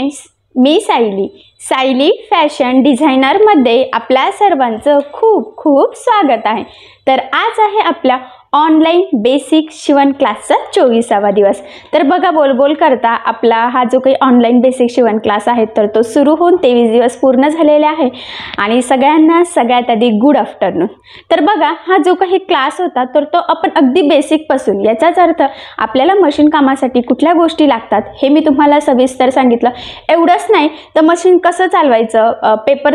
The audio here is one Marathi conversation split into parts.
फ्रेंड्स, मी सायली फॅशन डिझायनरमध्ये आपल्या सर्वांचं खूप खूप स्वागत आहे। तर आज आहे आपला ऑनलाइन बेसिक शिवण क्लासचा 24वा दिवस। तर बघा बोल करता आपला हा जो काही ऑनलाइन बेसिक शिवण क्लास आहे तर तो सुरू होऊन 23 दिवस पूर्ण झालेले आहे आणि सगळ्यांना सगळ्यात आधी गुड आफ्टरनून। तर बघा हा जो काही क्लास होता तर तो आपण अगदी बेसिक पासून, याचाच अर्थ आपल्याला मशीन कामासाठी कुठल्या गोष्टी लागतात हे मी तुम्हाला सविस्तर सांगितलं। एवढंच नाही तर मशीन कसं चालवायचं, पेपर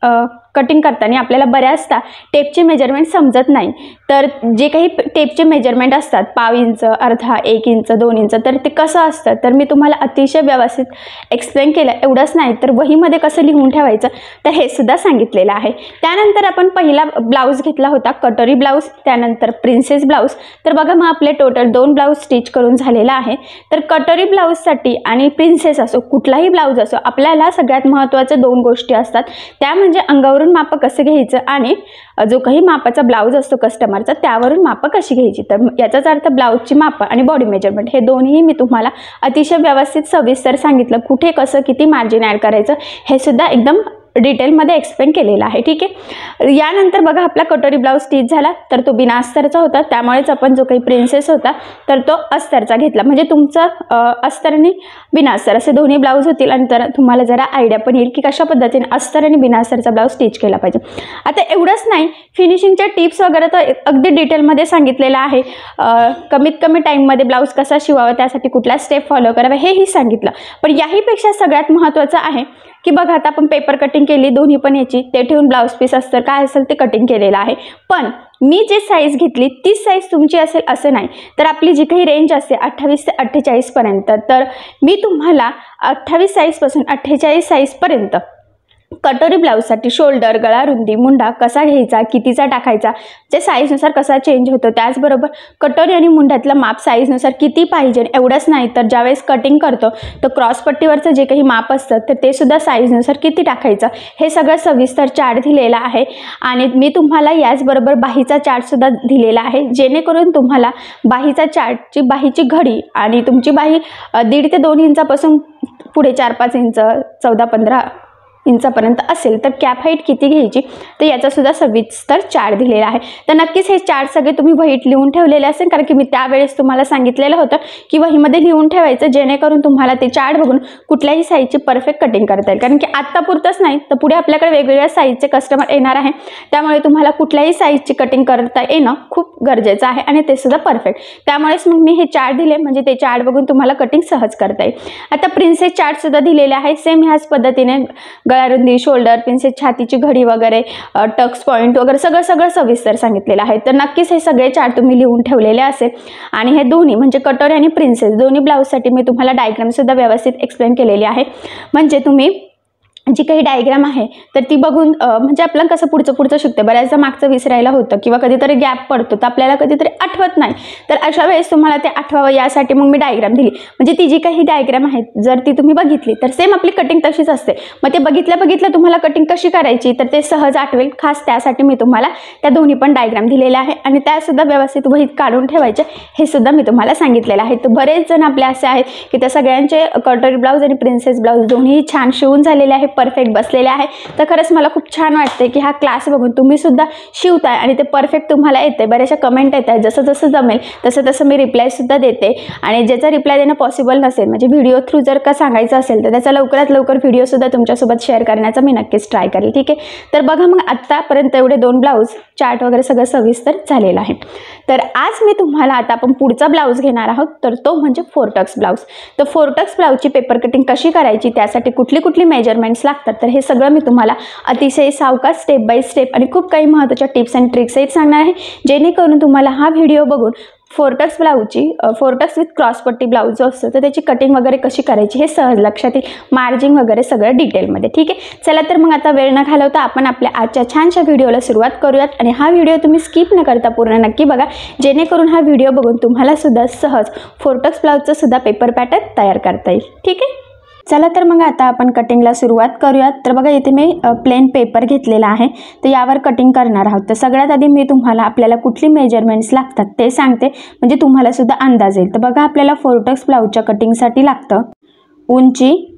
कटिंग करताना आपल्याला बऱ्याचदा टेपचे मेजरमेंट समजत नाही, तर जे काही टेपचे मेजरमेंट असतात पाव इंच, अर्धा, 1 इंच, 2 इंच, तर ते कसं असतं तर मी तुम्हाला अतिशय व्यवस्थित एक्सप्लेन केलं। एवढंच नाही तर वहीमध्ये कसं लिहून ठेवायचं तर हे सुद्धा सांगितलेलं आहे। त्यानंतर आपण पहिला ब्लाऊज घेतला होता कटोरी ब्लाऊज, त्यानंतर प्रिन्सेस ब्लाऊज। तर बघा मग आपले टोटल 2 ब्लाऊज स्टिच करून झालेला आहे। तर कटोरी ब्लाऊजसाठी आणि प्रिन्सेस असो कुठलाही ब्लाऊज असो आपल्याला सगळ्यात महत्त्वाच्या 2 गोष्टी असतात, त्या म्हणजे अंगावरून माप कसं घ्यायचं आणि जो काही मापाचा ब्लाऊज असतो कस्टमरचा त्यावरून माप कशी घ्यायची। तर याचाच अर्थ ब्लाऊजची माप आणि बॉडी मेजरमेंट हे दोन्ही मी तुम्हाला अतिशय व्यवस्थित सविस्तर सांगितलं। कुठे कसं किती मार्जिन ॲड करायचं हे सुद्धा एकदम डिटेलमध्ये एक्सप्लेन केलेलं आहे, ठीक आहे। यानंतर बघा आपला कटोरी ब्लाऊज स्टिच झाला तर तो बिना अस्तरचा होता, त्यामुळेच आपण जो काही प्रिन्सेस होता तर तो अस्तरचा घेतला। म्हणजे तुमचं अस्तर आणि बिना अस्तर असे दोन्ही ब्लाऊज होतील आणि तर तुम्हाला जरा आयडिया पण येईल की कशा पद्धतीने अस्तर आणि बिना अस्तरचा ब्लाऊज स्टिच केला पाहिजे। आता एवढंच नाही, फिनिशिंगच्या टिप्स वगैरे तर अगदी डिटेलमध्ये सांगितलेलं आहे। कमीत कमी टाईममध्ये ब्लाऊज कसा शिवावा, त्यासाठी कुठला स्टेप फॉलो करावा हेही सांगितलं। पण याहीपेक्षा सगळ्यात महत्त्वाचं आहे की बघा आता आपण पेपर कटिंग केली दोन्ही पण याची, ते ठेवून ब्लाऊज पीस अस्तर काय असेल ते कटिंग केलेलं आहे। पण मी जे साईज घेतली तीच साईज तुमची असेल असं नाही, तर आपली जी काही रेंज असते 28 ते 48 पर्यंत, तर मी तुम्हाला 28 साईजपासून 48 साईजपर्यंत कटोरी ब्लाऊजसाठी शोल्डर, गळा रुंदी, मुंडा कसा घ्यायचा, कितीचा टाकायचा, जे साईजनुसार कसा चेंज होतो, त्याचबरोबर कटोरी आणि मुंड्यातलं माप साईजनुसार किती पाहिजे। एवढंच नाही तर ज्यावेळेस कटिंग करतो तर क्रॉसपट्टीवरचं जे काही माप असतं तर ते सुद्धा साईजनुसार किती टाकायचं हे सगळं सविस्तर चार्ट दिलेला आहे। आणि मी तुम्हाला याचबरोबर बाहीचा चार्टसुद्धा दिलेला आहे, जेणेकरून तुम्हाला बाहीचा चार्टची बाहीची घडी आणि तुमची बाही 1.5 ते 2 इंचापासून पुढे 4-5 इंच, 14-15 इंचापर्यंत असेल तर कॅप हाईट किती घ्यायची तर याचा सुद्धा सविस्तर चार्ट दिलेला आहे। तर नक्कीच हे चार्ट सगळे तुम्ही वहीत लिहून ठेवलेले असेल, कारण की मी त्यावेळेस तुम्हाला सांगितलेलं होतं की वहीमध्ये लिहून ठेवायचं, जेणेकरून तुम्हाला ते चार्ट बघून कुठल्याही साईजची परफेक्ट कटिंग करता येईल। कारण की आत्तापुरतंच नाही तर पुढे आपल्याकडे वेगवेगळ्या साईजचे कस्टमर येणार आहे, त्यामुळे तुम्हाला कुठल्याही साईजची कटिंग करता येणं खूप गरजेचं आहे आणि ते सुद्धा परफेक्ट। त्यामुळेच मग मी हे चार्ट दिले, म्हणजे ते चार्ट बघून तुम्हाला कटिंग सहज करता येईल। आता प्रिन्सेस चार्ट सुद्धा दिलेले आहे, सेम ह्याच पद्धतीने गळा रुंदी, शोल्डर, प्रिन्सेस छातीची घडी वगैरे, टक्स पॉईंट वगैरे सगळं सविस्तर सांगितलेलं आहे। तर नक्कीच हे सगळे चार्ट तुम्ही लिहून ठेवलेले असेल। आणि हे दोन्ही म्हणजे कटोरी आणि प्रिन्सेस दोन्ही ब्लाऊजसाठी मी तुम्हाला डायग्राम सुद्धा व्यवस्थित एक्सप्लेन केलेली आहे, म्हणजे तुम्ही जी काही डायग्राम आहे तर ती बघून म्हणजे आपल्याला कसं पुढचं शिकते, बऱ्याचदा मागचं विसरायला होतं किंवा कधीतरी गॅप पडतो तर आपल्याला कधीतरी आठवत नाही, तर अशा वेळेस तुम्हाला ते आठवावं यासाठी मग मी डायग्राम दिली। म्हणजे ती जी काही डायग्राम आहे जर ती तुम्ही बघितली तर सेम आपली कटिंग तशीच असते, मग ते बघितल्या तुम्हाला कटिंग कशी करायची तर ते सहज आठवेल। खास त्यासाठी मी तुम्हाला त्या दोन्ही पण डायग्राम दिलेल्या आहे आणि त्यासुद्धा व्यवस्थित वहीत काढून ठेवायचे हे सुद्धा मी तुम्हाला सांगितलेलं आहे। तर बरेच जण आपले असे आहेत की त्या सगळ्यांचे कटोरी ब्लाऊज आणि प्रिन्सेस ब्लाऊज दोन्ही छान शिवून झालेले आहे, परफेक्ट बसलेले आहे। तर खरंच मला खूप छान वाटते की हा क्लास बघून तुम्ही सुद्धा शिवताय आणि ते परफेक्ट तुम्हाला येते। बऱ्याचशा कमेंट येत आहेत, जसं जमेल तसं मी रिप्लाय सुद्धा देते आणि ज्याचा रिप्लाय देणं पॉसिबल नसेल म्हणजे व्हिडिओ थ्रू जर का सांगायचं असेल तर त्याचा लवकरात लवकर व्हिडिओ सुद्धा तुमच्यासोबत शेअर करण्याचा मी नक्कीच ट्राय करेल, ठीक आहे। तर बघा मग आत्तापर्यंत एवढे 2 ब्लाऊज चार्ट वगैरे सगळं सविस्तर झालेलं आहे। तर आज मी तुम्हाला आता आपण पुढचा ब्लाऊज घेणार आहोत, तर तो म्हणजे 4 टक्स ब्लाऊज। तर 4 टक्स ब्लाऊजची पेपर कटिंग कशी करायची, त्यासाठी कुठली मेजरमेंट्स लागतात तर हे सगळं मी तुम्हाला अतिशय सावकाश स्टेप बाय स्टेप आणि खूप काही महत्त्वाच्या टिप्स आणि ट्रिक्सही सांगणार आहे, जेणेकरून तुम्हाला हा व्हिडिओ बघून 4 टक्स ब्लाऊजची 4 टक्स विथ क्रॉसपट्टी ब्लाऊज जो असतो तर त्याची कटिंग वगैरे कशी करायची हे सहज लक्षात येईल, मार्जिंग वगैरे सगळं डिटेलमध्ये, ठीक आहे। चला तर मग आता वेळ न घालवता आपण आपल्या आजच्या छानशा व्हिडिओला सुरुवात करूयात आणि हा व्हिडिओ तुम्ही स्किप न करता पूर्ण नक्की बघा, जेणेकरून हा व्हिडिओ बघून तुम्हाला सुद्धा सहज 4 टक्स ब्लाऊजचं सुद्धा पेपर पॅटर्न तयार करता येईल, ठीक आहे। चला तर मग आता आपण कटिंगला सुरुवात करूयात। तर बघा इथे मी प्लेन पेपर घेतलेला आहे, तर यावर कटिंग करणार आहोत। तर सगळ्यात आधी मी तुम्हाला आपल्याला कुठली मेजरमेंट्स लागतात ते सांगते, म्हणजे तुम्हाला सुद्धा अंदाज येईल। तर बघा आपल्याला 4 टक्स ब्लाऊजच्या कटिंगसाठी लागतं उंची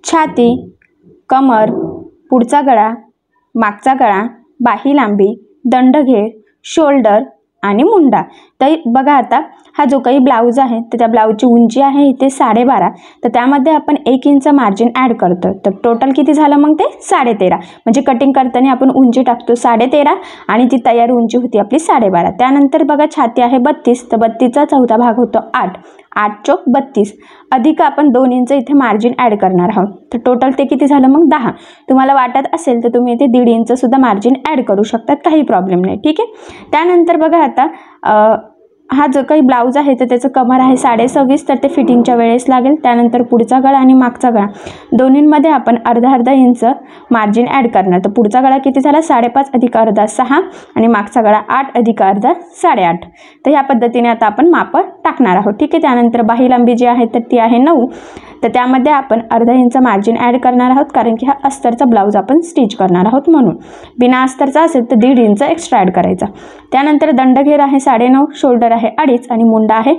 छाती, कमर, पुढचा गळा, मागचा गळा, बाही लांबी, दंडघेर, शोल्डर आणि मुंडा. तर बघा आता हा जो काही ब्लाऊज आहे तर त्या ब्लाऊजची उंची आहे इथे 12.5, तर त्यामध्ये आपण 1 इंच मार्जिन ॲड करतो. तर टोटल किती झालं मग ते 13.5. म्हणजे कटिंग करताना आपण उंची टाकतो 13.5 आणि ती तयार उंची होती आपली 12.5. त्यानंतर बघा छाती आहे 32, तर 32चा चौथा भाग होतो 8, 8 चौक 32 अधिक आपण 2 इंच इथे मार्जिन ॲड करणार आहोत. तर टोटल ते किती झालं मग 10. तुम्हाला वाटत असेल तर तुम्ही इथे 1.5 इंच सुद्धा मार्जिन ॲड करू शकतात, काही प्रॉब्लेम नाही. ठीक आहे. त्यानंतर बघा आता हा जो काही ब्लाऊज आहे तर त्याचं कमर आहे 26.5, तर ते फिटिंगच्या वेळेस लागेल. त्यानंतर पुढचा गळा आणि मागचा गळा दोन्हींमध्ये आपण अर्धा इंच मार्जिन ॲड करणार. तर पुढचा गळा किती झाला 5.5 अधिक अर्धा 6 आणि मागचा गळा 8 अधिक अर्धा 8.5. तर ह्या पद्धतीने आता आपण माप टाकणार आहोत. ठीक आहे. त्यानंतर बाही लांबी जी आहे तर ती आहे 9, तर त्यामध्ये आपण अर्धा इंच मार्जिन ॲड करणार आहोत, कारण की हा अस्तरचा ब्लाऊज आपण स्टिच करणार आहोत म्हणून. बिना अस्तरचा असेल तर 1.5 इंच एक्स्ट्रा ॲड करायचा. त्यानंतर दंडघेर आहे 9.5, शोल्डर आहे 2.5 आणि मुंडा आहे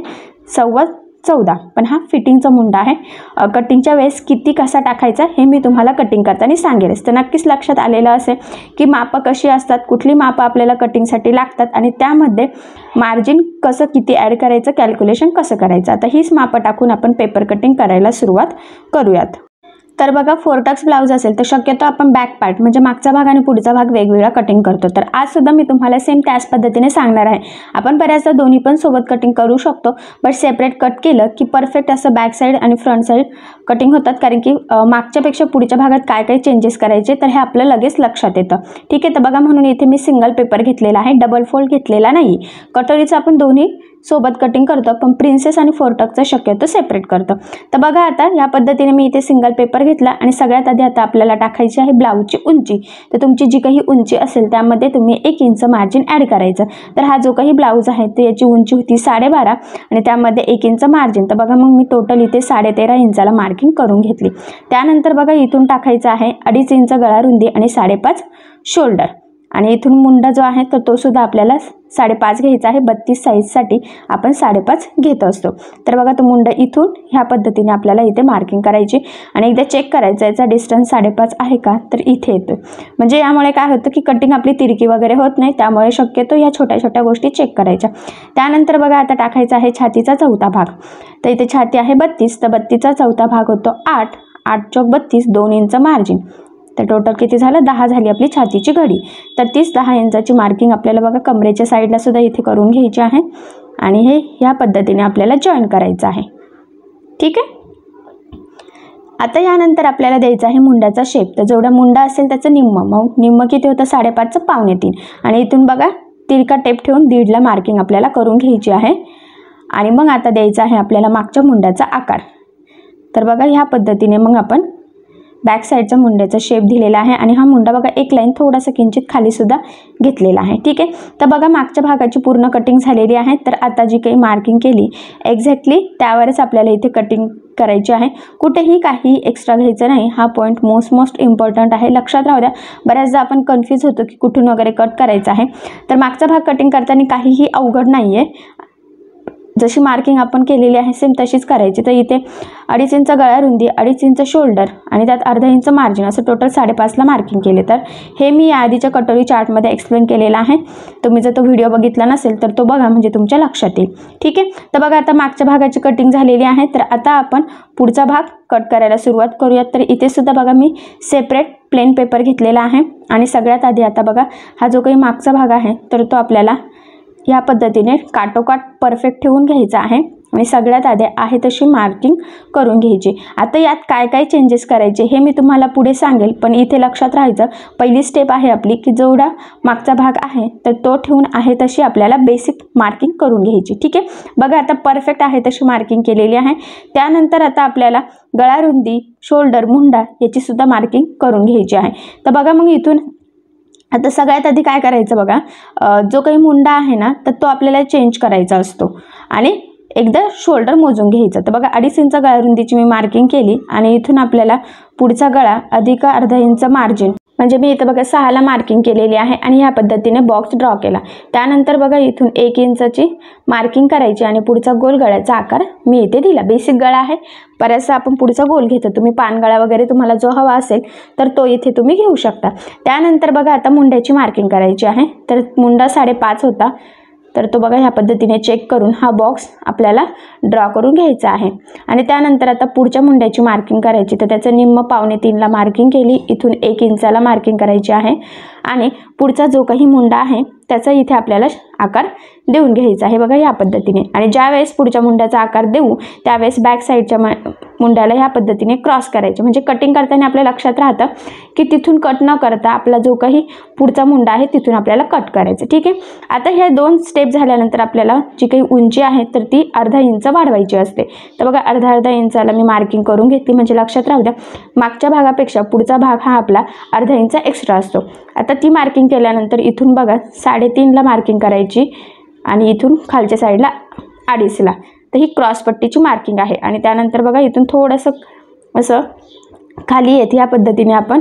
14.25. पण हा फिटिंगचा मुंडा आहे. कटिंगच्या वेळेस किती कसा टाकायचा हे मी तुम्हाला कटिंग करताना सांगेलच. तर नक्कीच लक्षात आलेलं असेल की मापं कशी असतात, कुठली मापं आपल्याला कटिंगसाठी लागतात आणि त्यामध्ये मार्जिन कसं किती ॲड करायचं, कॅल्क्युलेशन कसं करायचं. आता हीच मापं टाकून आपण पेपर कटिंग करायला सुरुवात करूयात. तर बघा 4 टक्स ब्लाऊज असेल तर शक्यतो आपण बॅक पार्ट म्हणजे मागचा भाग आणि पुढचा भाग वेगवेगळा कटिंग करतो. तर आज सुद्धा मी तुम्हाला सेम त्याच पद्धतीने सांगणार आहे. आपण बऱ्याचदा दोन्ही पण सोबत कटिंग करू शकतो, बट सेपरेट कट केलं की परफेक्ट असं बॅक साईड आणि फ्रंट साईड कटिंग होतात, कारण की मागच्यापेक्षा पुढच्या भागात काय काय चेंजेस करायचे तर हे आपलं लगेच लक्षात येतं. ठीक आहे. तर बघा म्हणून इथे मी सिंगल पेपर घेतलेला आहे, डबल फोल्ड घेतलेला नाही. कटोरीचं आपण दोन्ही सोबत कटिंग करतो, पण प्रिन्सेस आणि 4 टक्सचं शक्यतो सेपरेट करतो. तर बघा आता या पद्धतीने मी इथे सिंगल पेपर घेतला आणि सगळ्यात आधी आता आपल्याला टाकायची आहे ब्लाऊजची उंची. तर तुमची जी काही उंची असेल त्यामध्ये तुम्ही 1 इंच मार्जिन ॲड करायचं. तर हा जो काही ब्लाऊज आहे तर याची उंची होती 12.5 आणि त्यामध्ये 1 इंच मार्जिन. तर बघा मग मी टोटल इथे 13.5 इंचाला मार्किंग करून घेतली. त्यानंतर बघा इथून टाकायचं आहे 2.5 इंच गळा रुंदी आणि 5.5 शोल्डर आणि इथून मुंडा जो आहे तर तो सुद्धा आपल्याला 5.5 घ्यायचा आहे. 32 साईजसाठी आपण 5.5 घेत असतो. तर बघा तो मुंडा इथून ह्या पद्धतीने आपल्याला इथे मार्किंग करायची आणि एकदा चेक करायचं याचा डिस्टन्स 5.5 आहे का, तर इथे येतो. म्हणजे यामुळे काय होतं की कटिंग आपली तिरकी वगैरे होत नाही, त्यामुळे शक्यतो ह्या छोट्या छोट्या गोष्टी चेक करायच्या. त्यानंतर बघा आता टाकायचा आहे छातीचा चौथा भाग. तर इथे छाती आहे 32, तर 32चा चौथा भाग होतो 8, 8 चौक 32, 2 इंच मार्जिन. तर टोटल किती झालं 10 झाली आपली छातीची घडी. तर तीच 10 इंचाची मार्किंग आपल्याला बघा कमरेच्या साईडला सुद्धा इथे करून घ्यायची आहे आणि हे ह्या पद्धतीने आपल्याला जॉईन करायचं आहे. ठीक आहे. आता यानंतर आपल्याला द्यायचा आहे मुंड्याचा शेप. तर जेवढा मुंडा असेल त्याचं निम्म किती होतं 5.5चं 2.25 आणि इथून बघा तिरका टेप ठेवून 1.5ला मार्किंग आपल्याला करून घ्यायची आहे आणि मग आता द्यायचा आहे आपल्याला मागच्या मुंड्याचा आकार. तर बघा ह्या पद्धतीने मग आपण बॅक साईडचा मुंड्याचा शेप दिलेला आहे आणि हा मुंडा बघा एक लाईन थोडासा किंचित खाली सुद्धा घेतलेला आहे. ठीक आहे. तर बघा मागच्या भागाची पूर्ण कटिंग झालेली आहे. तर आता जी काही मार्किंग केली एक्झॅक्टली त्यावरच आपल्याला इथे कटिंग करायची आहे. कुठेही काही एक्स्ट्रा घ्यायचं नाही. हा पॉईंट मोस्ट इम्पॉर्टंट आहे, लक्षात राहू द्या. बऱ्याचदा आपण कन्फ्यूज होतो की कुठून वगैरे कट करायचा आहे. तर मागचा भाग कटिंग करताना काहीही अवघड नाही आहे, जशी मार्किंग आपण केलेली आहे सेम तशीच करायची. तर इथे 2.5 इंच गळा रुंदी, 2.5 इंच शोल्डर आणि त्यात अर्धा इंच मार्जिन असं टोटल 5.5ला मार्किंग केले. तर हे मी या आधीच्या कटोरी चार्टमध्ये एक्सप्लेन केलेला आहे. तुम्ही जर तो व्हिडिओ बघितला नसेल तर तो बघा, म्हणजे तुमच्या लक्षात येईल. ठीक आहे. तर बघा आता मागच्या भागाची कटिंग झालेली आहे. तर आता आपण पुढचा भाग कट करायला सुरुवात करूयात. तर इथे सुद्धा बघा मी सेपरेट प्लेन पेपर घेतलेला आहे आणि सगळ्यात आधी आता बघा हा जो काही मागचा भाग आहे तर तो आपल्याला या पद्धतीने काटोकाट परफेक्ट ठेवून घ्यायचा आहे आणि सगळ्यात आधी आहे तशी मार्किंग करून घ्यायची. आता यात काय काय चेंजेस करायचे हे मी तुम्हाला पुढे सांगेल, पण इथे लक्षात राहायचं पहिली स्टेप आहे आपली की जेवढा मागचा भाग आहे तर तो ठेवून आहे तशी आपल्याला बेसिक मार्किंग करून घ्यायची. ठीक आहे. बघा आता परफेक्ट आहे तशी मार्किंग केलेली आहे. त्यानंतर आता आपल्याला गळा रुंदी, शोल्डर, मुंडा याची सुद्धा मार्किंग करून घ्यायची आहे. तर बघा मग इथून आता सगळ्यात आधी काय करायचं बघा, जो काही मुंडा आहे ना तर तो आपल्याला चेंज करायचा असतो आणि एकदा शोल्डर मोजून घ्यायचं. तर बघा 2.5 इंच गळा रुंदीची मी मार्किंग केली आणि इथून आपल्याला पुढचा गळा अधिक अर्धा इंच मार्जिन म्हणजे मी इथं बघा 6ला मार्किंग केलेली आहे आणि ह्या पद्धतीने बॉक्स ड्रॉ केला। त्यानंतर बघा इथून 1 इंचची मार्किंग करायची आणि पुढचा गोल गळ्याचा आकार मी इथे दिला। बेसिक गळा आहे, बऱ्याचसा आपण पुढचा गोल घेतो, तुम्ही पानगळा वगैरे तुम्हाला जो हवा असेल तर तो इथे तुम्ही घेऊ शकता। त्यानंतर बघा आता मुंड्याची मार्किंग करायची आहे। तर मुंडा 5.5 होता, तर तो बघा ह्या पद्धतीने चेक करून हा बॉक्स आपल्याला ड्रॉ करून घ्यायचा आहे। आणि त्यानंतर आता पुढच्या मुंड्याची मार्किंग करायची, तर त्याचं निम्म 2.25ला मार्किंग केली, इथून 1 इंचाला मार्किंग करायची आहे आणि पुढचा जो काही मुंडा आहे त्याचा इथे आपल्याला आकार देऊन घ्यायचा आहे बघा ह्या पद्धतीने। आणि ज्यावेळेस पुढच्या मुंड्याचा आकार देऊ त्यावेळेस बॅक साईडच्या मुंड्याला ह्या पद्धतीने क्रॉस करायचे, म्हणजे कटिंग करताना आपल्या लक्षात राहतं की तिथून कट न करता आपला जो काही पुढचा मुंडा आहे तिथून आपल्याला कट करायचं। ठीक आहे, आता ह्या 2 स्टेप झाल्यानंतर आपल्याला जी काही उंची आहे तर ती अर्धा इंच वाढवायची असते। तर बघा अर्धा इंचाला मी मार्किंग करून घेतली, म्हणजे लक्षात राहू द्या मागच्या भागापेक्षा पुढचा भाग हा आपला अर्धा इंच एक्स्ट्रा असतो। आता ती मार्किंग केल्यानंतर इथून बघा 3.5ला मार्किंग करायची आणि इथून खालच्या साईडला 2.5ला, तर ही क्रॉस पट्टीची मार्किंग आहे। आणि त्यानंतर बघा इथून थोडंसं असं खाली येते ह्या पद्धतीने आपण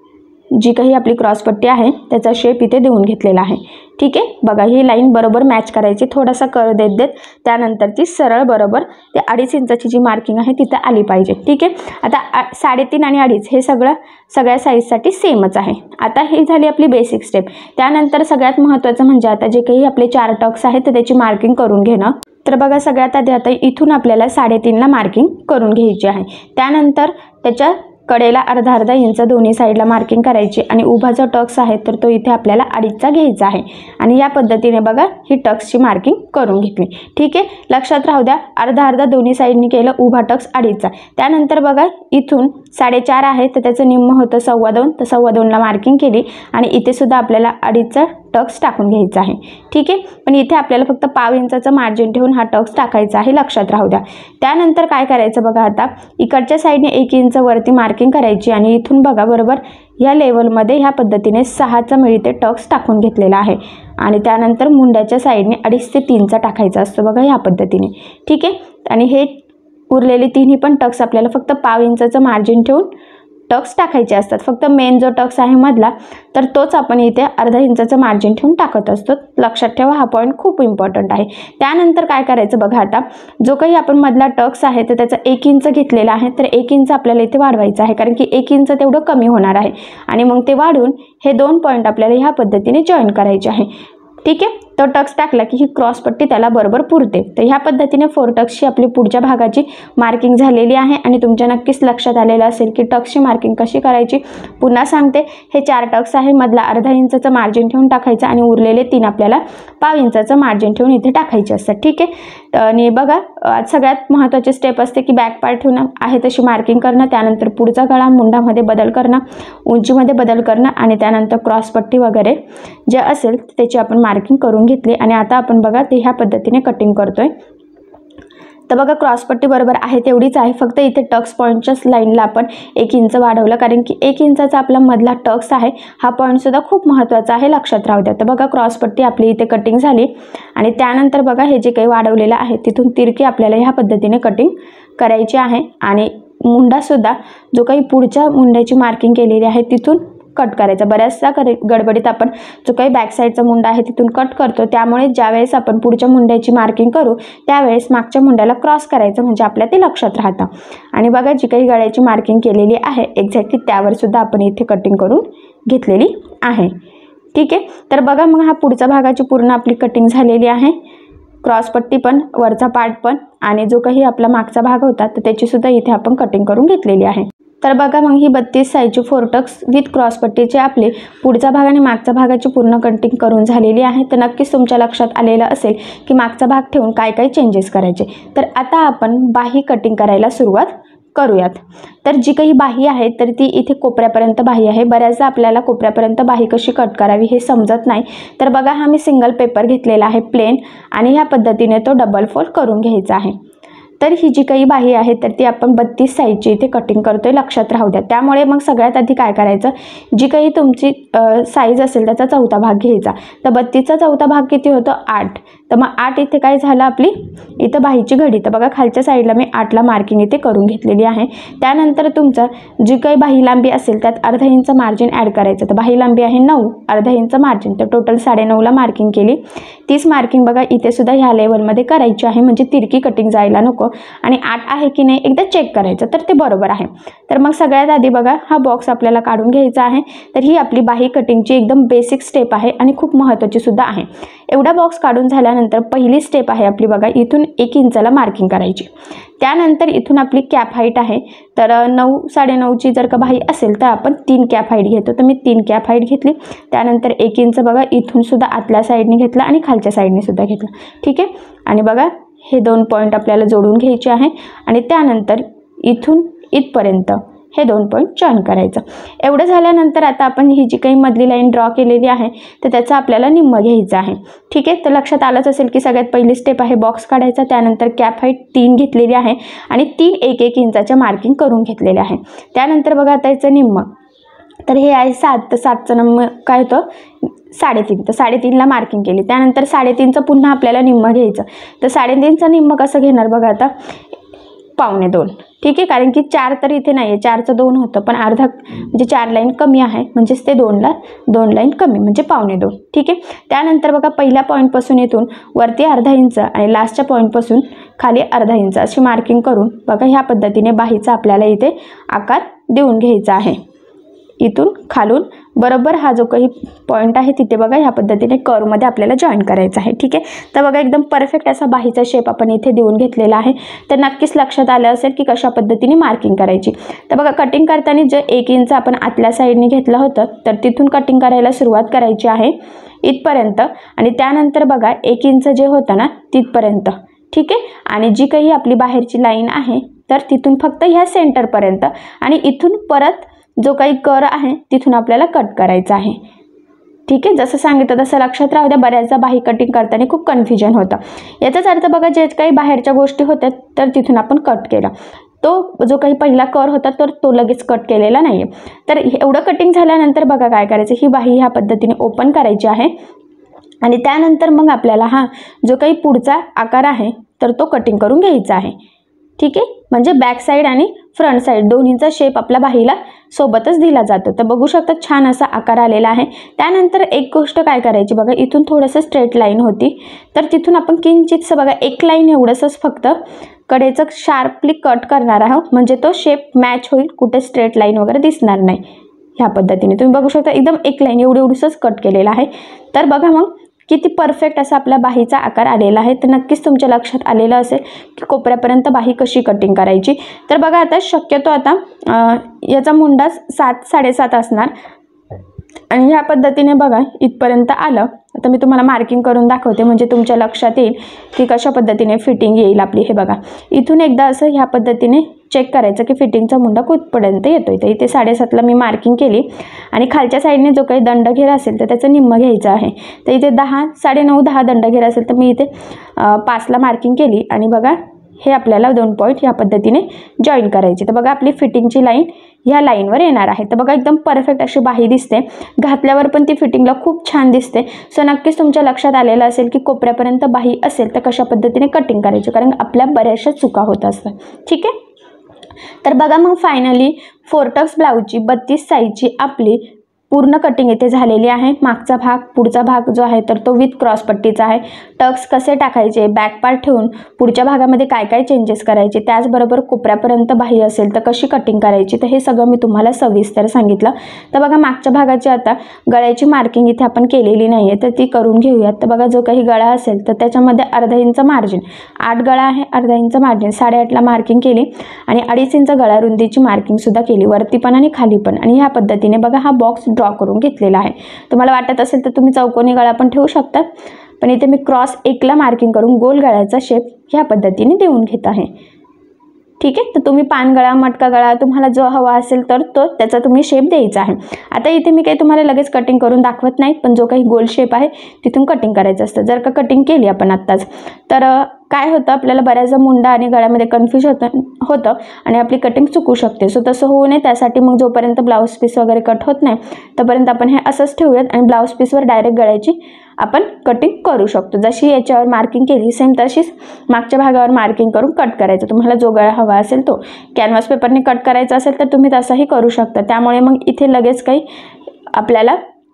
जी काही आपली क्रॉस पट्टी आहे त्याचा शेप इथे देऊन घेतलेला आहे। ठीक आहे, बघा ही लाईन बरोबर मॅच करायची, थोडासा कर देत त्यानंतर ती सरळ बरोबर ते 2.5 इंचाची जी मार्किंग आहे तिथं आली पाहिजे। ठीक आहे, आता 3.5 आणि 2.5 हे सगळ्या साईजसाठी सेमच आहे। आता ही झाली आपली बेसिक स्टेप। त्यानंतर सगळ्यात महत्त्वाचं म्हणजे आता जे काही आपले 4 टक्स आहेत तर त्याची मार्किंग करून घेणं। तर बघा सगळ्यात आधी आता इथून आपल्याला 3.5ला मार्किंग करून घ्यायची आहे। त्यानंतर त्याच्या कडेला अर्धा इंच दोन्ही साईडला मार्किंग करायची आणि उभा जो टक्स आहे तर तो इथे आपल्याला 2.5चा घ्यायचा आहे आणि या पद्धतीने बघा ही टक्सची मार्किंग करून घेतली। ठीक आहे, लक्षात राहू द्या अर्धा दोन्ही साईडनी केलं, उभा टक्स 2.5चा। त्यानंतर बघा इथून 4.5 आहे तर त्याचं निम्म होतं 2.25, तर 2.25ला मार्किंग केली आणि इथे सुद्धा आपल्याला 2.5चा टक्स टाकून घ्यायचा आहे। ठीक आहे, पण इथे आपल्याला फक्त 0.5 इंचाचं मार्जिन ठेवून हा टक्स टाकायचा आहे, लक्षात राहू द्या। त्यानंतर काय करायचं बघा आता इकडच्या साईडने 1 इंच वरती मार्किंग करायची आणि इथून बघा बरोबर या लेवलमध्ये ह्या पद्धतीने 6चा मी इथे टक्स टाकून घेतलेला आहे आणि त्यानंतर मुंड्याच्या साईडने 2.5 ते 3चा टाकायचा असतो बघा ह्या पद्धतीने। ठीक आहे, आणि हे उरलेले तिन्ही पण टक्स आपल्याला फक्त 0.5 इंचाचं मार्जिन ठेवून टक्स टाकायचे असतात। फक्त मेन जो टक्स आहे मधला तर तोच आपण इथे अर्धा इंचाचं मार्जिन ठेवून टाकत असतो, लक्षात ठेवा हा पॉईंट खूप इम्पॉर्टंट आहे। त्यानंतर काय करायचं बघा आता जो काही आपण मधला टक्स आहे तर त्याचा 1 इंच घेतलेला आहे, तर 1 इंच आपल्याला इथे वाढवायचं आहे कारण की 1 इंच तेवढं कमी होणार आहे आणि मग ते वाढून हे 2 पॉईंट आपल्याला ह्या पद्धतीने जॉईन करायचे आहे। ठीक आहे, तो टक्स टाकला की ही क्रॉस पट्टी त्याला बरोबर पुरते। तर ह्या पद्धतीने 4 टक्सची आपली पुढच्या भागाची मार्किंग झालेली आहे आणि तुमच्या नक्कीच लक्षात आलेलं असेल की टक्सची मार्किंग कशी करायची। पुन्हा सांगते, हे 4 टक्स आहे, मधला अर्धा इंचाचं मार्जिन ठेवून टाकायचं आणि उरलेले 3 आपल्याला 0.5 इंचाचं मार्जिन ठेवून इथे टाकायचे असतात। ठीक आहे, आणि बघा सगळ्यात महत्त्वाची स्टेप असते की बॅक पार्ट ठेवणं आहे तशी मार्किंग करणं, त्यानंतर पुढचा गळा मुंडामध्ये बदल करणं, उंचीमध्ये बदल करणं आणि त्यानंतर क्रॉस पट्टी वगैरे जे असेल त्याची आपण मार्किंग करून घेतली आणि आता आपण बघा ते ह्या पद्धतीने कटिंग करतोय। तर बघा क्रॉस पट्टी बरोबर आहे तेवढीच आहे, फक्त इथे टक्स पॉईंटच्याच लाईनला आपण 1 इंच वाढवलं कारण की 1 इंचाचा आपला मधला टक्स आहे, हा पॉईंट सुद्धा खूप महत्त्वाचा आहे, लक्षात राहू द्या। तर बघा क्रॉस पट्टी आपली इथे कटिंग झाली आणि त्यानंतर बघा हे जे काही वाढवलेलं आहे तिथून तिरकी आपल्याला ह्या पद्धतीने कटिंग करायची आहे आणि मुंडासुद्धा जो काही पुढच्या मुंड्याची मार्किंग केलेली आहे तिथून कट करायचा। बऱ्याचदा गडबडीत आपण जो काही बॅक साईडचा मुंडा आहे तिथून कट करतो, त्यामुळे ज्यावेळेस आपण पुढच्या मुंड्याची मार्किंग करू त्यावेळेस मागच्या मुंड्याला क्रॉस करायचं, म्हणजे आपल्या ते लक्षात राहतं। आणि बघा जी काही गळ्याची मार्किंग केलेली आहे एक्झॅक्टली त्यावर सुद्धा आपण इथे कटिंग करून घेतलेली आहे। ठीक आहे, तर बघा मग हा पुढच्या भागाची पूर्ण आपली कटिंग झालेली आहे, क्रॉस पट्टी पण, वरचा पार्ट पण आणि जो काही आपला मागचा भाग होता तर त्याची सुद्धा इथे आपण कटिंग करून घेतलेली आहे। तर बघा मग ही 32 साईजची 4 टक्स विथ क्रॉस पट्टीचे आपले पुढचा भाग आणि मागच्या भागाची पूर्ण कटिंग करून झालेली आहे। तर नक्कीच तुमच्या लक्षात आलेलं असेल की मागचा भाग ठेवून काय काय चेंजेस करायचे। तर आता आपण बाही कटिंग करायला सुरुवात करूयात। तर जी काही बाही आहे तर ती इथे कोपऱ्यापर्यंत बाही आहे, बऱ्याचदा आपल्याला कोपऱ्यापर्यंत बाही कशी कट करावी हे समजत नाही। तर बघा हा मी सिंगल पेपर घेतलेला आहे प्लेन आणि ह्या पद्धतीने तो डबल फोल्ड करून घ्यायचा आहे। तर ही जी काही बाही आहे तर ती आपण 32 साईजची इथे कटिंग करतोय, लक्षात राहू द्या. त्यामुळे मग सगळ्यात आधी काय करायचं, जी काही तुमची साईज असेल त्याचा चौथा भाग घ्यायचा. तर 32चा चौथा भाग किती होतो, 8. तर मग 8 इथे काय झालं आपली इथं बाहीची घडी. तर बघा खालच्या साईडला मी 8ला मार्किंग इथे करून घेतलेली आहे. त्यानंतर तुमचा जी काही बाही लांबी असेल त्यात अर्धा इंच मार्जिन ॲड करायचं. तर बाही लांबी आहे 9, अर्धा इंच मार्जिन, तर टोटल 9.5ला मार्किंग केली. 30 मार्किंग बघा इथे सुद्धा ह्या लेवलमध्ये करायची आहे, म्हणजे तिरकी कटिंग जायला नको. आणि 8 आहे की नाही एकदा चेक करायचं तर ते बरोबर आहे. तर मग सगळ्यात आधी बघा हा बॉक्स आपल्याला काढून घ्यायचा आहे. तर ही आपली बाही कटिंगची एकदम बेसिक स्टेप आहे आणि खूप महत्त्वाची सुद्धा आहे. एवढा बॉक्स काढून झाल्यानंतर पहिली स्टेप आहे आपली बघा, इथून 1 इंचाला मार्किंग करायची. त्यानंतर इथून आपली कॅप हाईट आहे. तर 9 9.5ची जर का बाही असेल तर आपण 3 कॅप हाईट घेतो. तर मी 3 कॅप हाईट घेतली. त्यानंतर 1 इंच बघा इथून सुद्धा आतल्या साईडने घेतला आणि खालच्या साईडने सुद्धा घेतला. ठीक आहे. आणि बघा हे 2 पॉईंट आपल्याला जोडून घ्यायचे आहे आणि त्यानंतर इथून इथपर्यंत हे 2 पॉईंट जॉईन करायचं. एवढं झाल्यानंतर आता आपण ही जी काही मधली लाईन ड्रॉ केलेली आहे तर त्याचं आपल्याला निम्मं घ्यायचं आहे. ठीक आहे. तर लक्षात आलंच असेल की सगळ्यात पहिली स्टेप आहे बॉक्स काढायचा. त्यानंतर कॅप हाईट 3 घेतलेली आहे आणि 3 1-1 इंचाच्या मार्किंग करून घेतलेले आहे. त्यानंतर बघा आता याचं निम्मं, तर हे आहे 7, तर 7चं निम्मं काय होतं 3.5. तर 3.5ला मार्किंग केली. त्यानंतर 3.5चं पुन्हा आपल्याला निम्मं घ्यायचं. तर 3.5चं निम्मं कसं घेणार बघा आता, 1.25. ठीक आहे. कारण की 4 तर इथे नाही आहे, 4चं 2 होतं, पण अर्धा म्हणजे 4 लाईन कमी आहे, म्हणजेच ते 2 लाईन कमी म्हणजे 1.25. ठीक आहे. त्यानंतर बघा पहिल्या पॉईंटपासून इथून वरती अर्धा इंच आणि लास्टच्या पॉईंटपासून खाली अर्धा इंच अशी मार्किंग करून बघा ह्या पद्धतीने बाहीचा आपल्याला इथे आकार देऊन घ्यायचा आहे. इथून खालून बरोबर हा जो काही पॉईंट आहे तिथे बघा ह्या पद्धतीने कर्वमध्ये आपल्याला जॉईन करायचं आहे. ठीक आहे. तर बघा एकदम परफेक्ट असा बाहीचा शेप आपण इथे देऊन घेतलेला आहे. तर नक्कीच लक्षात आलं असेल की कशा पद्धतीने मार्किंग करायची. तर बघा कटिंग करताना जे 1 इंच आपण आतल्या साईडने घेतलं होतं तर तिथून कटिंग करायला सुरुवात करायची आहे इथपर्यंत आणि त्यानंतर बघा 1 इंच जे होतं ना तिथपर्यंत. ठीक आहे. आणि जी काही आपली बाहेरची लाईन आहे तर तिथून फक्त ह्या सेंटरपर्यंत आणि इथून परत जो काही कर आहे तिथून आपल्याला कट करायचा आहे. ठीक आहे. जसं सांगितलं तसं लक्षात राहू द्या. बऱ्याचदा बाही कटिंग करताना खूप कन्फ्युजन होतं. याचाच अर्थ बघा जे काही बाहेरच्या गोष्टी होत्या तर तिथून आपण कट केला. तो जो काही पहिला कर होता तर तो लगेच कट केलेला नाही आहे. तर एवढं कटिंग झाल्यानंतर बघा काय करायचं, ही बाही ह्या पद्धतीने ओपन करायची आहे आणि त्यानंतर मग आपल्याला हा जो काही पुढचा आकार आहे तर तो कटिंग करून घ्यायचा आहे. ठीक आहे. म्हणजे बॅक साईड आणि फ्रंट साईड दोन्हीचा शेप आपल्या बाहीला सोबतच दिला जातो. तर बघू शकता छान असा आकार आलेला आहे. त्यानंतर एक गोष्ट काय करायची बघा, इथून थोडंसं स्ट्रेट लाईन होती तर तिथून आपण किंचितसं बघा 1 लाईन एवढंसंच फक्त कडेचं शार्पली कट करणार आहोत, म्हणजे तो शेप मॅच होईल, कुठे स्ट्रेट लाईन वगैरे दिसणार नाही. ह्या पद्धतीने तुम्ही बघू शकता एकदम 1 लाईन एवढंसंच कट केलेलं आहे. तर बघा मग किती परफेक्ट असा आपला बाहीचा आकार आलेला आहे. तर नक्कीच तुमच्या लक्षात आलेलं असेल की कोपऱ्यापर्यंत बाही कशी कटिंग करायची. तर बघा आता शक्यतो आता याचा मुंडा 7 7.5 असणार आणि ह्या पद्धतीने बघा इथपर्यंत आलं. आता मी तुम्हाला मार्किंग करून दाखवते म्हणजे तुमच्या लक्षात येईल की कशा पद्धतीने फिटिंग येईल आपली. हे बघा इथून एकदा असं ह्या पद्धतीने चेक करायचं की फिटिंगचा मुंडा कुठपर्यंत येतोय. तर इथे 7.5ला मी मार्किंग केली आणि खालच्या साईडने जो काही दंडघेर असेल तर त्याचं निम्मं घ्यायचं आहे. तर इथे 10 9.5 10 दंडघेर असेल तर मी इथे 5ला मार्किंग केली आणि बघा हे आपल्याला 2 पॉईंट ह्या पद्धतीने जॉईन करायचे. तर बघा आपली फिटिंगची लाईन ह्या लाईनवर येणार आहे. तर बघा एकदम परफेक्ट अशी बाही दिसते, घातल्यावर पण ती फिटिंगला खूप छान दिसते. सो नक्कीच तुमच्या लक्षात आलेलं असेल की कोपऱ्यापर्यंत बाही असेल तर कशा पद्धतीने कटिंग करायची, कारण आपल्या बऱ्याचशा चुका होत असतात. ठीक आहे. तर बघा मग फायनली 4 टक्स ब्लाऊजची 32 साईजची आपली पूर्ण कटिंग इथे झालेली आहे. मागचा भाग पुढचा भाग जो आहे तर तो विथ क्रॉस पट्टीचा आहे. टक्स कसे टाकायचे, बॅक पार्ट ठेवून पुढच्या भागामध्ये काय काय चेंजेस करायचे, त्याचबरोबर कोपऱ्यापर्यंत बाही असेल तर कशी कटिंग करायची, तर हे सगळं मी तुम्हाला सविस्तर सांगितलं. तर बघा मागच्या भागाची आता गळ्याची मार्किंग इथे आपण केलेली नाही आहे तर ती करून घेऊयात. तर बघा जो काही गळा असेल तर त्याच्यामध्ये अर्धा इंच मार्जिन, 8 गळा आहे अर्धा इंच मार्जिन, 8.5ला मार्किंग केली आणि 2.5 इंच गळा रुंदीची मार्किंगसुद्धा केली, वरती पण आणि खाली पण. आणि ह्या पद्धतीने बघा हा बॉक्स ड्रॉ करून घेतलेला आहे. तुम्हाला वाटत असेल तर तुम्ही चौकोनी गळा पण ठेवू शकता, पण इथे मी क्रॉस 1ला मार्किंग करून गोल गळ्याचा शेप ह्या पद्धतीने देऊन घेत आहे. ठीक आहे. तर तुम्ही पान गळा, मटका गळा तुम्हाला जो हवा असेल तर तो त्याचा तुम्ही शेप द्यायचा आहे. आता इथे मी काही तुम्हाला लगेच कटिंग करून दाखवत नाही, पण जो काही गोल शेप आहे तिथून कटिंग करायचं असतं. जर का कटिंग केली आपण आत्ताच तर काय होतं, आपल्याला बऱ्याचदा मुंडा आणि गळ्यामध्ये कन्फ्यूज होतं आणि आपली कटिंग चुकू शकते. सो तसं होऊ नये त्यासाठी मग जोपर्यंत ब्लाऊज पीस वगैरे कट होत नाही तोपर्यंत आपण हे असंच ठेवूयात आणि ब्लाऊज पीसवर डायरेक्ट गळ्याची आपण कटिंग करू शकतो. जशी याच्यावर मार्किंग केली सेम तशीच मागच्या भागावर मार्किंग करून कट करायचं. तुम्हाला जो गळा हवा असेल तो कॅनव्हास पेपरने कट करायचा असेल तर तुम्ही तसाही करू शकता. त्यामुळे मग इथे लगेच काही आपल्याला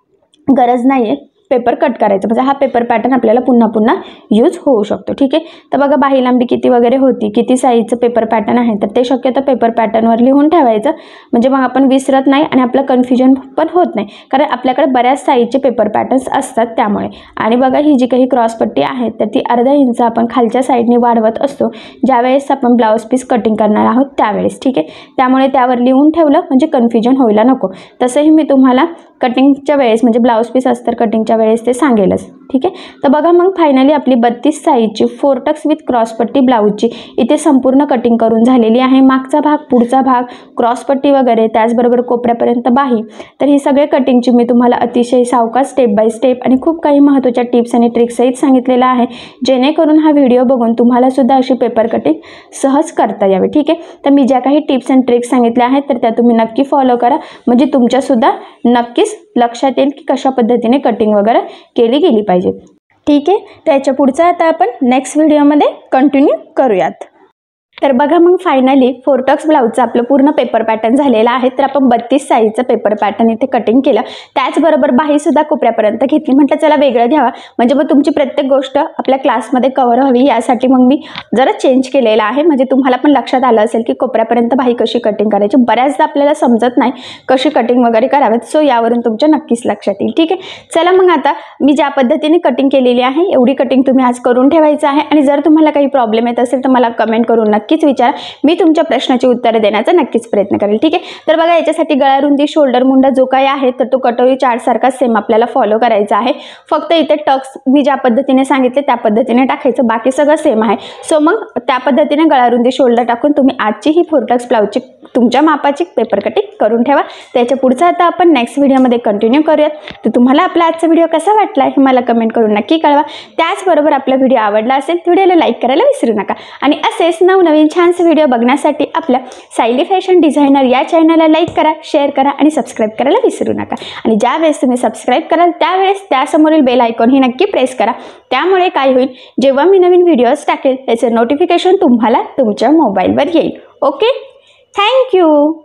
गरज नाही आहे पेपर कट करायचं, म्हणजे हा पेपर पॅटर्न आपल्याला पुन्हा पुन्हा यूज होऊ शकतो. ठीक आहे. तर बघा बाही लांबी किती वगैरे होती, किती साईजचं पेपर पॅटर्न आहे, तर ते शक्यतो पेपर पॅटर्नवर लिहून ठेवायचं, म्हणजे मग आपण विसरत नाही आणि आपलं कन्फ्युजन पण होत नाही, कारण आपल्याकडे बऱ्याच साईजचे पेपर पॅटर्न्स असतात त्यामुळे. आणि बघा ही जी काही क्रॉसपट्टी आहे तर ती अर्धा इंच आपण खालच्या साईडने वाढवत असतो ज्यावेळेस आपण ब्लाऊज पीस कटिंग करणार आहोत त्यावेळेस. ठीक आहे. त्यामुळे त्यावर लिहून ठेवलं म्हणजे कन्फ्युजन व्हायला नको. तसंही मी तुम्हाला कटिंगच्या वेळेस म्हणजे ब्लाऊज पीस अस्तर कटिंगच्या वेळेस ते सांगेलच. ठीक आहे. तर बघा मग फायनली आपली 32 साईजची 4 टक्स विथ क्रॉसपट्टी ब्लाऊजची इथे संपूर्ण कटिंग करून झालेली आहे. मागचा भाग, पुढचा भाग, क्रॉसपट्टी वगैरे, त्याचबरोबर कोपऱ्यापर्यंत बाही. तर ही सगळे कटिंगची मी तुम्हाला अतिशय सावकाश स्टेप बाय स्टेप आणि खूप काही महत्त्वाच्या टिप्स आणि ट्रिक्ससहित सांगितलेलं आहे, जेणेकरून हा व्हिडिओ बघून तुम्हाला सुद्धा अशी पेपर कटिंग सहज करता यावी. ठीक आहे. तर मी ज्या काही टिप्स अँड ट्रिक्स सांगितल्या आहेत तर त्या तुम्ही नक्की फॉलो करा, म्हणजे तुमच्यासुद्धा नक्कीच लक्षात येईल की कशा पद्धतीने कटिंग वगैरे केली गेली पाहिजे. ठीक आहे. त्याच्या पुढचं आता आपण नेक्स्ट व्हिडिओमध्ये कंटिन्यू करूयात. तर बघा मग फायनली 4 टक्स ब्लाऊजचं आपलं पूर्ण पेपर पॅटर्न झालेला आहे. तर आपण 32 साईजचं पेपर पॅटर्न इथे कटिंग केलं, त्याचबरोबर बाहीसुद्धा कोपऱ्यापर्यंत घेतली. म्हटलं चला वेगळं घ्यावा, म्हणजे मग तुमची प्रत्येक गोष्ट आपल्या क्लासमध्ये कव्हर व्हावी, यासाठी मग मी जरा चेंज केलेलं आहे, म्हणजे तुम्हाला पण लक्षात आलं असेल की कोपऱ्यापर्यंत बाही कशी कटिंग करायची. बऱ्याचदा आपल्याला समजत नाही कशी कटिंग वगैरे करावेत, सो यावरून तुमच्या नक्कीच लक्षात येईल. ठीक आहे. चला मग आता मी ज्या पद्धतीने कटिंग केलेली आहे एवढी कटिंग तुम्ही आज करून ठेवायचं आहे, आणि जर तुम्हाला काही प्रॉब्लेम येत असेल तर मला कमेंट करून नक्कीच विचारा, मी तुमच्या प्रश्नाची उत्तरे देण्याचा नक्कीच प्रयत्न करेल. ठीक आहे. तर बघा याच्यासाठी गळा रुंदी, शोल्डर मुंडा जो काही आहे तर तो कटोरी चार्ट सारखा सेम आपल्याला फॉलो करायचा आहे. फक्त इथे टक्स मी ज्या पद्धतीने सांगितले त्या पद्धतीने टाकायचं, बाकी सगळं सेम आहे. सो मग त्या पद्धतीने गळा रुंदी, शोल्डर टाकून तुम्ही आजची ही 4 टक्स ब्लाऊजची तुमच्या मापाची पेपर कटिंग करून ठेवा. त्याच्या पुढचा आता आपण नेक्स्ट व्हिडिओमध्ये कंटिन्यू करूयात. तर तुम्हाला आपला आजचा व्हिडिओ कसा वाटला हे मला कमेंट करून नक्की कळवा. त्याचबरोबर आपला व्हिडिओ आवडला असेल व्हिडिओला लाईक करायला विसरू नका, आणि असेच नवनवीन छानसे व्हिडिओ बघण्यासाठी आपल्या सायली फॅशन डिझायनर या चॅनलला लाईक करा, शेअर करा आणि सबस्क्राईब करायला विसरू नका. आणि ज्यावेळेस तुम्ही सबस्क्राईब कराल त्यावेळेस त्यासमोरील बेल आयकॉन ही नक्की प्रेस करा. त्यामुळे काय होईल, जेव्हा मी नवीन व्हिडिओज टाकेल त्याचे नोटिफिकेशन तुम्हाला तुमच्या मोबाईलवर येईल. ओके. थँक्यू.